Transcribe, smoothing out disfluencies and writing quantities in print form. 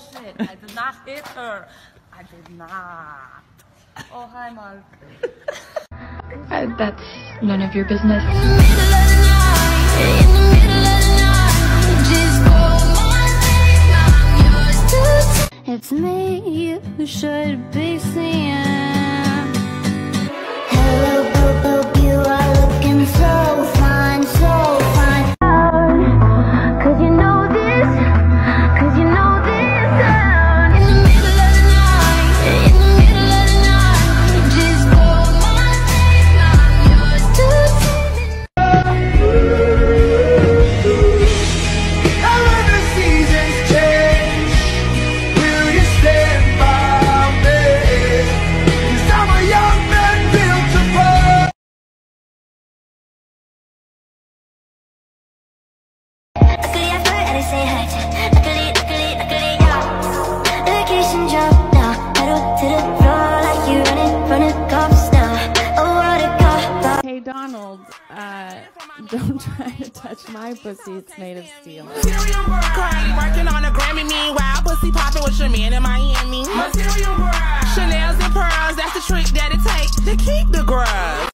bullshit. I did not hit her. I did not. Oh, hi, Mark. That's none of your business. It's me you should be seeing. Hello, boo, you are looking so fine, so fine. Cause you know this, cause you know this sound. In the middle of the night, in the middle of the night, just call my name, I'm yours to take. And when the seasons change, will you stand by me? 'Cause I'm a young man built to burn. Luckily I flirt and I say hi. Luckily, yeah. Vacation job now. Pedal to the floor like you running from the cops now. Oh, what a cop. Hey Donald, don't try to touch my pussy, it's made of steel. Material bride, working on a Grammy, meanwhile pussy popping with your man in Miami. Material bride, Chanel's and pearls, that's the trick that it takes to keep the grub.